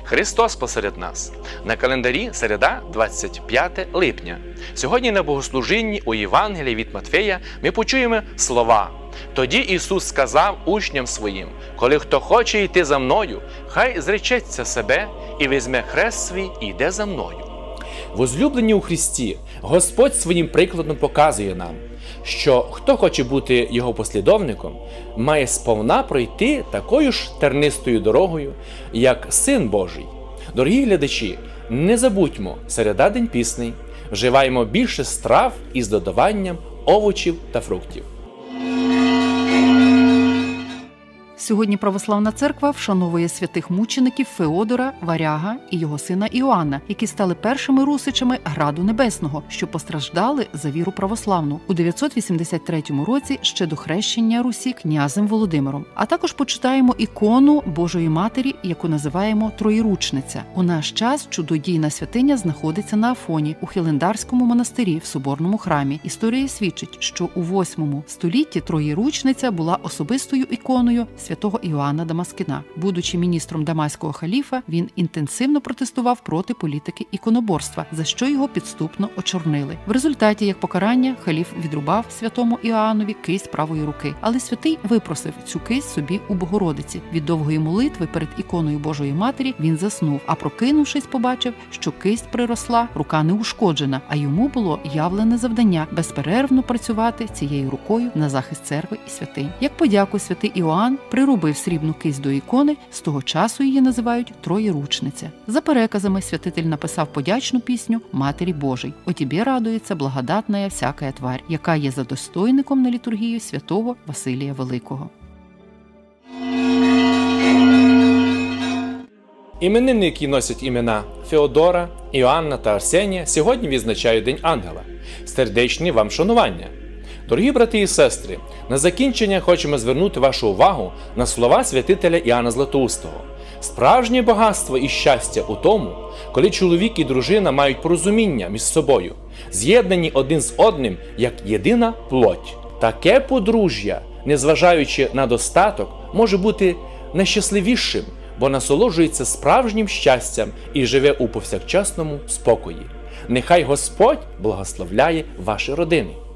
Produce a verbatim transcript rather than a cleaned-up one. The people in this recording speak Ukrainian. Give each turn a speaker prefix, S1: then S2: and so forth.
S1: Христос посеред нас. На календарі середа, двадцять п'яте липня. Сьогодні на богослужінні у Євангелії від Матфея ми почуємо слова. Тоді Ісус сказав учням своїм: «Коли хто хоче йти за мною, хай зречеться себе і візьме хрест свій і йде за мною».
S2: Возлюблені у Христі, Господь своїм прикладом показує нам, що хто хоче бути Його послідовником, має сповна пройти такою ж тернистою дорогою, як Син Божий. Дорогі глядачі, не забудьмо, середа день пісний, вживаємо більше страв із додаванням овочів та фруктів.
S3: Сьогодні Православна Церква вшановує святих мучеників Феодора, Варяга і його сина Іоанна, які стали першими русичами Граду Небесного, що постраждали за віру православну у дев'ятсот вісімдесят третьому році ще до хрещення Русі князем Володимиром. А також почитаємо ікону Божої Матері, яку називаємо Троєручниця. У наш час чудодійна святиня знаходиться на Афоні, у Хілендарському монастирі в Соборному храмі. Історія свідчить, що у восьмому столітті Троєручниця була особистою іконою святого Іоанна Дамаскіна. Будучи міністром дамаського халіфа, він інтенсивно протестував проти політики іконоборства, за що його підступно очорнили. В результаті, як покарання, халіф відрубав святому Іоаннові кисть правої руки. Але святий випросив цю кисть собі у Богородиці. Від довгої молитви перед іконою Божої Матері він заснув, а прокинувшись, побачив, що кисть приросла, рука не ушкоджена, а йому було явлене завдання безперервно працювати цією рукою на захист церкви і святинь. Як подяку, святий Іоанн прирубив срібну кисть до ікони, з того часу її називають Троєручниця. За переказами святитель написав подячну пісню Матері Божій «О Тебе радується благодатная всякая тварь», яка є за достойником на літургію святого Василія Великого.
S2: Іменинники, які носять імена Феодора, Іоанна та Арсенія, сьогодні відзначають День Ангела. Сердечні вам шанування! Дорогі брати і сестри, на закінчення хочемо звернути вашу увагу на слова святителя Іоанна Златоустого. Справжнє багатство і щастя у тому, коли чоловік і дружина мають порозуміння між собою, з'єднані один з одним, як єдина плоть. Таке подружжя, незважаючи на достаток, може бути найщасливішим, бо насолоджується справжнім щастям і живе у повсякчасному спокої. Нехай Господь благословляє ваші родини.